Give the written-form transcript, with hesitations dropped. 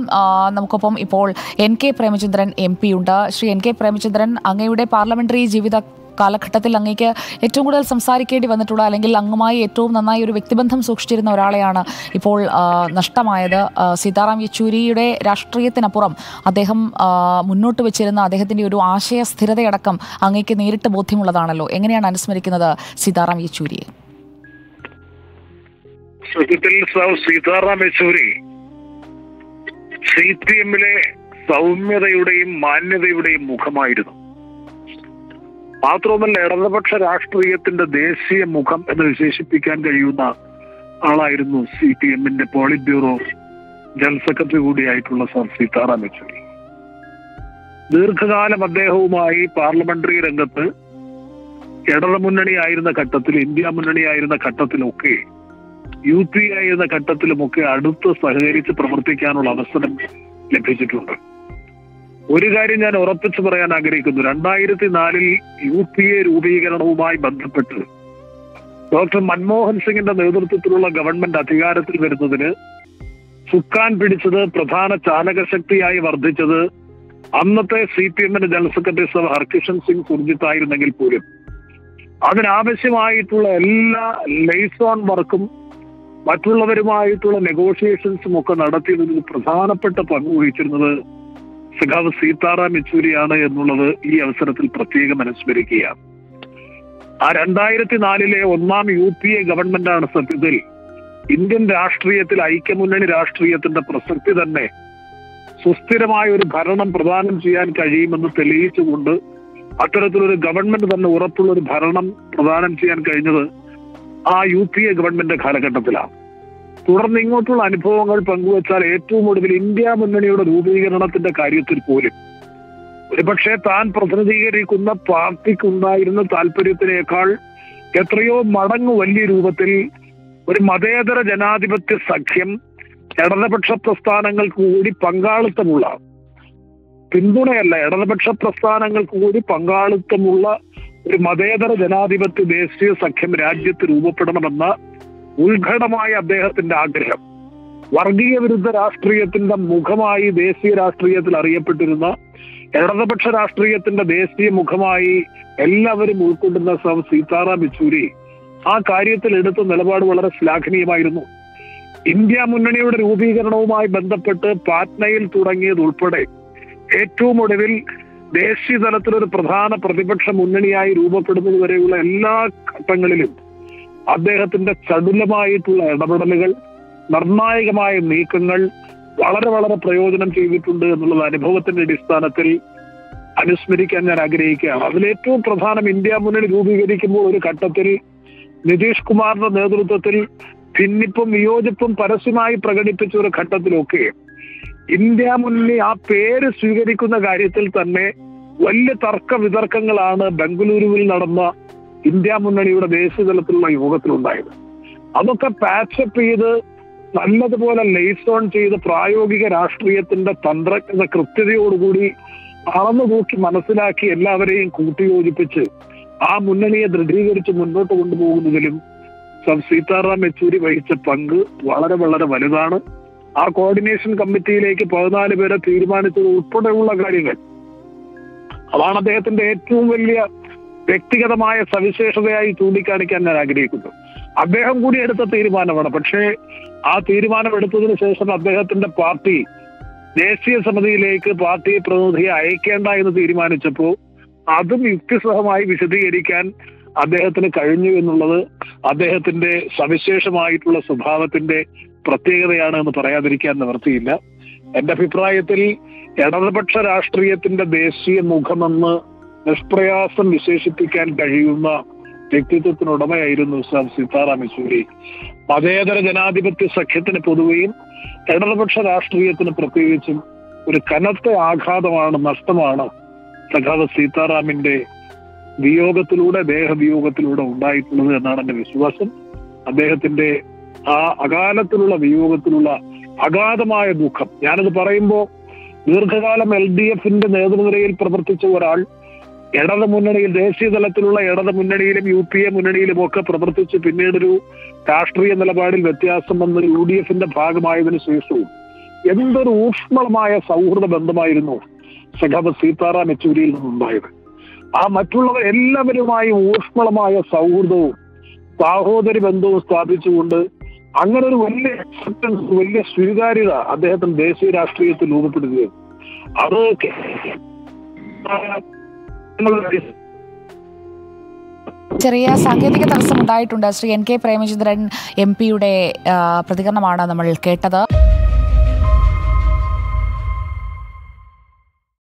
നമുക്കൊപ്പം ഇപ്പോൾ NK Premachandran MP ഉണ്ട്. ശ്രീ NK പ്രേമചന്ദ്രൻ, അങ്ങയുടെ പാർലമെന്ററി ജീവിത കാലഘട്ടത്തിൽ അങ്ങേക്ക് ഏറ്റവും കൂടുതൽ സംസാരിക്കേണ്ടി വന്നിട്ടുള്ള, അല്ലെങ്കിൽ അങ്ങുമായി ഏറ്റവും നന്നായി ഒരു വ്യക്തിബന്ധം സൂക്ഷിച്ചിരുന്ന ഒരാളെയാണ് ഇപ്പോൾ നഷ്ടമായത്. സീതാറാം യെച്ചൂരിയുടെ രാഷ്ട്രീയത്തിനപ്പുറം അദ്ദേഹം മുന്നോട്ട് വെച്ചിരുന്ന അദ്ദേഹത്തിൻ്റെ ഒരു ആശയ സ്ഥിരതയടക്കം അങ്ങേക്ക് നേരിട്ട് ബോധ്യമുള്ളതാണല്ലോ. എങ്ങനെയാണ് അനുസ്മരിക്കുന്നത് സീതാറാം യെച്ചൂരിയെ? സീതാറാം യെച്ചൂരി CPM-ലെ സൗമ്യതയുടെയും മാന്യതയുടെയും മുഖമായിരുന്നു. മാത്രവുമല്ല, ഇടതുപക്ഷ രാഷ്ട്രീയത്തിന്റെ ദേശീയ മുഖം എന്ന് വിശേഷിപ്പിക്കാൻ കഴിയുന്ന ആളായിരുന്നു CPM-ന്റെ പോളിറ്റ് ബ്യൂറോ ജനറൽ സെക്രട്ടറി കൂടിയായിട്ടുള്ള സീതാറാം യെച്ചൂരി. ദീർഘകാലം അദ്ദേഹവുമായി പാർലമെന്ററി രംഗത്ത് ഇടതുമുന്നണിയായിരുന്ന ഘട്ടത്തിൽ, ഇന്ത്യ മുന്നണിയായിരുന്ന ഘട്ടത്തിലൊക്കെ, UPA ആയിരുന്ന ഘട്ടത്തിലുമൊക്കെ അടുത്ത് സഹകരിച്ച് പ്രവർത്തിക്കാനുള്ള അവസരം ലഭിച്ചിട്ടുണ്ട്. ഒരു കാര്യം ഞാൻ ഉറപ്പിച്ചു പറയാൻ ആഗ്രഹിക്കുന്നു. 2004 UPA രൂപീകരണവുമായി ബന്ധപ്പെട്ട് ഡോക്ടർ മൻമോഹൻ സിംഗിന്റെ നേതൃത്വത്തിലുള്ള ഗവൺമെന്റ് അധികാരത്തിൽ വരുന്നതിന് ചുക്കാൻ പിടിച്ചത്, പ്രധാന ചാലകശക്തിയായി വർദ്ധിച്ചത് അന്നത്തെ CPM-ന്റെ ജനറൽ സെക്രട്ടറി ഹർകിഷൻ സിംഗ് സുർജിത്ത് ആയിരുന്നെങ്കിൽ പോലും അതിനാവശ്യമായിട്ടുള്ള എല്ലാ ലൈസോൺ വർക്കും മറ്റുള്ളവരുമായിട്ടുള്ള നെഗോഷിയേഷൻസും ഒക്കെ നടത്തിയതിൽ പ്രധാനപ്പെട്ട പങ്ക് വഹിച്ചിരുന്നത് സഖാവ് സീതാറാം യെച്ചൂരിയാണ് എന്നുള്ളത് ഈ അവസരത്തിൽ പ്രത്യേകം അനുസ്മരിക്കുകയാണ്. ആ 2004 ഒന്നാം UPA ഗവൺമെന്റാണ് സത്യത്തിൽ ഇന്ത്യൻ രാഷ്ട്രീയത്തിൽ, ഐക്യമുന്നണി രാഷ്ട്രീയത്തിന്റെ പ്രസക്തി തന്നെ സുസ്ഥിരമായ ഒരു ഭരണം പ്രദാനം ചെയ്യാൻ കഴിയുമെന്ന് തെളിയിച്ചുകൊണ്ട് അത്തരത്തിലൊരു ഗവൺമെന്റ് തന്നെ ഉറപ്പുള്ള ഒരു ഭരണം പ്രദാനം ചെയ്യാൻ കഴിഞ്ഞത് ആ UPA ഗവൺമെന്റ് കാലഘട്ടത്തിലാണ്. തുടർന്ന് ഇങ്ങോട്ടുള്ള അനുഭവങ്ങൾ പങ്കുവച്ചാൽ ഏറ്റവും ഒടുവിൽ ഇന്ത്യ മുന്നണിയുടെ രൂപീകരണത്തിന്റെ കാര്യത്തിൽ പോലും ഒരുപക്ഷെ താൻ പ്രതിനിധീകരിക്കുന്ന പാർട്ടിക്കുണ്ടായിരുന്ന താല്പര്യത്തിനേക്കാൾ എത്രയോ മടങ്ങ് വലിയ രൂപത്തിൽ ഒരു മതേതര ജനാധിപത്യ സഖ്യം, ഇടതുപക്ഷ പ്രസ്ഥാനങ്ങൾക്ക് കൂടി പങ്കാളിത്തമുള്ള, പിന്തുണയല്ല, ഇടതുപക്ഷ പ്രസ്ഥാനങ്ങൾക്ക് കൂടി പങ്കാളിത്തമുള്ള ഒരു മതേതര ജനാധിപത്യ ദേശീയ സഖ്യം രാജ്യത്ത് രൂപപ്പെടണമെന്ന ഉത്കടമായ അദ്ദേഹത്തിന്റെ ആഗ്രഹം, വർഗീയ വിരുദ്ധ രാഷ്ട്രീയത്തിന്റെ മുഖമായി ദേശീയ രാഷ്ട്രീയത്തിൽ അറിയപ്പെട്ടിരുന്ന, ഇടതുപക്ഷ രാഷ്ട്രീയത്തിന്റെ ദേശീയ മുഖമായി എല്ലാവരും ഉൾക്കൊണ്ടുന്ന സീതാറാം യെച്ചൂരി ആ കാര്യത്തിൽ എടുത്ത നിലപാട് വളരെ ശ്ലാഘനീയമായിരുന്നു. ഇന്ത്യ മുന്നണിയുടെ രൂപീകരണവുമായി ബന്ധപ്പെട്ട് പാറ്റ്നയിൽ തുടങ്ങിയതുൾപ്പെടെ ഏറ്റവും ഒടുവിൽ ദേശീയ തലത്തിലൊരു പ്രധാന പ്രതിപക്ഷ മുന്നണിയായി രൂപപ്പെടുന്നത് വരെയുള്ള എല്ലാ ഘട്ടങ്ങളിലും അദ്ദേഹത്തിന്റെ ചടുലമായിട്ടുള്ള ഇടപെടലുകൾ, നിർണായകമായ നീക്കങ്ങൾ വളരെ വളരെ പ്രയോജനം ചെയ്തിട്ടുണ്ട് എന്നുള്ളത് അനുഭവത്തിന്റെ അടിസ്ഥാനത്തിൽ അനുസ്മരിക്കാൻ ഞാൻ ആഗ്രഹിക്കുകയാണ്. അതിലേറ്റവും പ്രധാനം, ഇന്ത്യ മുന്നണി രൂപീകരിക്കുമ്പോൾ ഒരു ഘട്ടത്തിൽ നിതീഷ് കുമാറിന്റെ നേതൃത്വത്തിൽ ഭിന്നിപ്പും വിയോജിപ്പും പരസ്യമായി പ്രകടിപ്പിച്ച ഒരു ഘട്ടത്തിലൊക്കെ ഇന്ത്യ മുന്നണി ആ പേര് സ്വീകരിക്കുന്ന കാര്യത്തിൽ തന്നെ വലിയ തർക്ക വിതർക്കങ്ങളാണ് ബംഗളൂരുവിൽ നടന്ന ഇന്ത്യ മുന്നണിയുടെ ദേശീയ തലത്തിലുള്ള യോഗത്തിലുണ്ടായത്. അതൊക്കെ പാച്ചപ്പ് ചെയ്ത് നല്ലതുപോലെ ലൈസോൺ ചെയ്ത് പ്രായോഗിക രാഷ്ട്രീയത്തിന്റെ തന്ത്രജ്ഞത കൃത്യതയോടുകൂടി അളന്നു നോക്കി മനസ്സിലാക്കി എല്ലാവരെയും കൂട്ടിയോജിപ്പിച്ച് ആ മുന്നണിയെ ദൃഢീകരിച്ച് മുന്നോട്ട് കൊണ്ടുപോകുന്നതിലും സീതാറാം യെച്ചൂരി വഹിച്ച പങ്ക് വളരെ വളരെ വലുതാണ്. ആ കോർഡിനേഷൻ കമ്മിറ്റിയിലേക്ക് 14 പേരെ തീരുമാനിച്ചത് ഉൾപ്പെടെയുള്ള കാര്യങ്ങൾ, അതാണ് അദ്ദേഹത്തിന്റെ ഏറ്റവും വലിയ വ്യക്തിഗതമായ സവിശേഷതയായി ചൂണ്ടിക്കാണിക്കാൻ ഞാൻ ആഗ്രഹിക്കുന്നു. അദ്ദേഹം കൂടി എടുത്ത തീരുമാനമാണ്. പക്ഷേ ആ തീരുമാനം എടുത്തതിന് ശേഷം അദ്ദേഹത്തിന്റെ പാർട്ടി ദേശീയ സമിതിയിലേക്ക് പാർട്ടി പ്രതിനിധിയെ അയക്കേണ്ട എന്ന് തീരുമാനിച്ചപ്പോൾ അതും യുക്തിസഹമായി വിശദീകരിക്കാൻ അദ്ദേഹത്തിന് കഴിഞ്ഞു എന്നുള്ളത് അദ്ദേഹത്തിന്റെ സവിശേഷമായിട്ടുള്ള സ്വഭാവത്തിന്റെ പ്രത്യേകതയാണ് എന്ന് പറയാതിരിക്കാൻ നിവൃത്തിയില്ല. എന്റെ അഭിപ്രായത്തിൽ ഇടതുപക്ഷ രാഷ്ട്രീയത്തിന്റെ ദേശീയ മുഖമെന്ന് നിഷ്പ്രയാസം വിശേഷിപ്പിക്കാൻ കഴിയുന്ന വ്യക്തിത്വത്തിനുടമയായിരുന്നു സീതാറാം യെച്ചൂരി. മതേതര ജനാധിപത്യ സഖ്യത്തിന് പൊതുവെയും ഇടതുപക്ഷ രാഷ്ട്രീയത്തിന് പ്രത്യേകിച്ചും ഒരു കനത്ത ആഘാതമാണ്, നഷ്ടമാണ് സഖാവ് സീതാറാമിന്റെ വിയോഗത്തിലൂടെ, ദേഹവിയോഗത്തിലൂടെ ഉണ്ടായിട്ടുള്ളത് എന്നാണ് എന്റെ വിശ്വാസം. അദ്ദേഹത്തിന്റെ ആ അകാലത്തിലുള്ള വിയോഗത്തിലുള്ള അഗാധമായ ദുഃഖം, ഞാനത് പറയുമ്പോൾ ദീർഘകാലം LDF-ന്റെ നേതൃനിരയിൽ പ്രവർത്തിച്ച ഒരാൾ, ഇടത് മുന്നണിയിൽ, ദേശീയ തലത്തിലുള്ള ഇടത് മുന്നണിയിലും UPA മുന്നണിയിലും ഒക്കെ പ്രവർത്തിച്ച് പിന്നീടൊരു രാഷ്ട്രീയ നിലപാടിൽ വ്യത്യാസം വന്ന് UDF-ന്റെ ഭാഗമായതിനു ശേഷവും എന്തൊരു ഊഷ്മളമായ സൗഹൃദ ബന്ധമായിരുന്നു സഖാവ് സീതാറാം യെച്ചൂരിയിൽ നിന്നുണ്ടായത്. ആ മറ്റുള്ളവർ എല്ലാവരുമായി ഊഷ്മളമായ സൗഹൃദവും സഹോദരി ബന്ധവും സ്ഥാപിച്ചുകൊണ്ട് അങ്ങനെ ഒരു വലിയ അക്സെപ്റ്റൻസ്, വലിയ സ്വീകാര്യത അദ്ദേഹത്തിന് ദേശീയ രാഷ്ട്രീയത്തിൽ രൂപപ്പെടുകയും അത് ചെറിയ സാങ്കേതിക തടസ്സം ഉണ്ടായിട്ടുണ്ട്. Shri N K Premachandran MP യുടെ പ്രതികരണമാണ് നമ്മൾ കേട്ടത്.